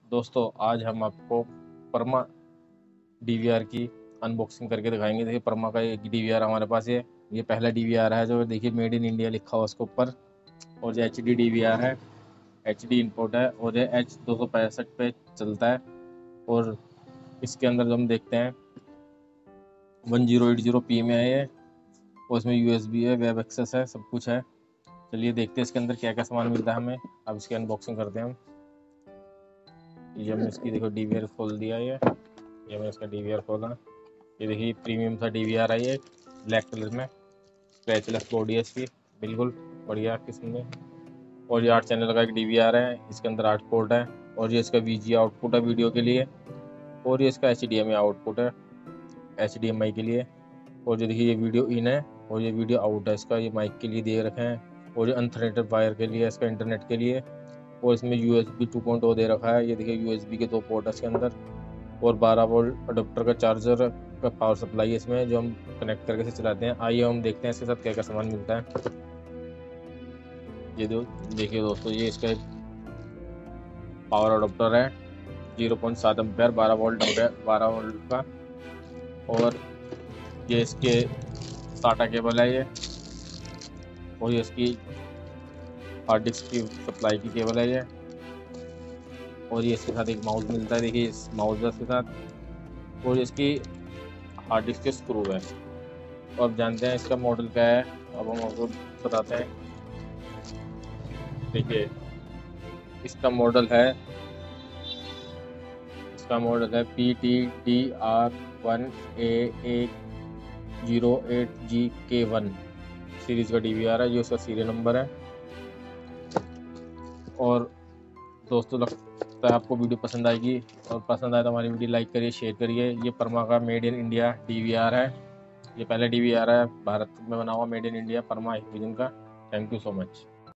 दोस्तों आज हम आपको परमा डीवीआर की अनबॉक्सिंग करके दिखाएंगे। देखिए परमा का एक डीवीआर हमारे पास है। ये पहला डीवीआर है जो देखिए मेड इन इंडिया लिखा हुआ उसके ऊपर। और ये HD डीवीआर है, HD इंपोर्ट है और ये H265 पे चलता है। और इसके अंदर जो हम देखते हैं 1080p में है ये, और इसमें USB है, वेब एक्सेस है, सब कुछ है। चलिए देखते हैं इसके अंदर क्या क्या सामान मिलता है हमें। अब इसकी अनबॉक्सिंग करते हैं हम। ये हमने इसकी देखो डीवीआर खोल दिया। ये मैंने इसका डीवीआर खोला। ये देखिए प्रीमियम सा डीवीआर है, ये ब्लैक कलर में, स्क्रैचलेस बॉडी है इसकी, बिल्कुल बढ़िया किस्म में। और ये 8 चैनल का एक डीवीआर है, इसके अंदर 8 पोर्ट है। और ये इसका VGA आउटपुट है वीडियो के लिए, और ये इसका HDMI आउटपुट है HDMI के लिए। और जो देखिए ये वीडियो इन है और ये वीडियो आउट है इसका, ये माइक के लिए दे रखे हैं। और ये अनथ्रेडेड वायर के लिए, इसका इंटरनेट के लिए। और इसमें USB 2.0 दे रखा है। ये देखिए USB के 2 पोर्ट है इसके अंदर, और 12 वोल्ट अडोप्टर का चार्जर का पावर सप्लाई है इसमें, जो हम कनेक्ट करके से चलाते हैं। आइए हम देखते हैं इसके साथ क्या क्या सामान मिलता है। ये देखिए दोस्तों, ये इसका पावर अडोप्टर है 0.7 एम्पेयर 12 वोल्ट का। और ये इसके SATA केबल है ये। और ये इसकी हार्ड डिस्क की सप्लाई की केबल है ये। और ये इसके साथ एक माउस मिलता है, देखिए इस माउस के साथ। और इसकी हार्ड डिस्क के स्क्रू है। तो अब जानते हैं इसका मॉडल क्या है, अब हम आपको बताते हैं। देखिए इसका मॉडल है PTDR1AA08GK1 सीरीज़ का डीवीआर है, ये उसका सीरियल नंबर है। और दोस्तों लगता है आपको वीडियो पसंद आएगी, और पसंद आए तो हमारी वीडियो लाइक करिए, शेयर करिए। ये परमा का मेड इन इंडिया डीवीआर है। ये पहला डीवीआर है भारत में बना हुआ, मेड इन इंडिया, परमा विजन का। Thank you so much.